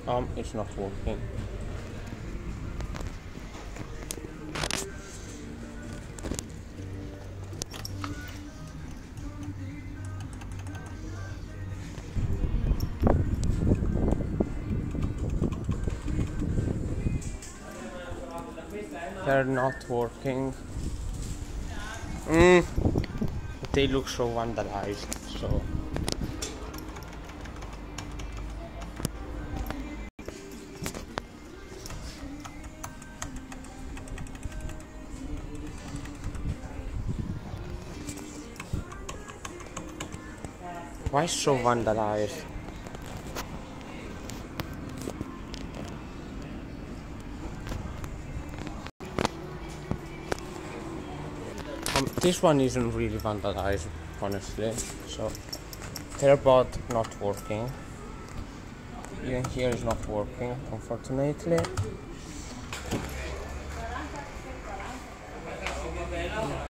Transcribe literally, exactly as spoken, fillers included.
Um, it's not working. They're not working. Mm. They look so vandalized, so why so vandalized? Um, this one isn't really vandalized, honestly. So they're both not working. Even here is not working, unfortunately.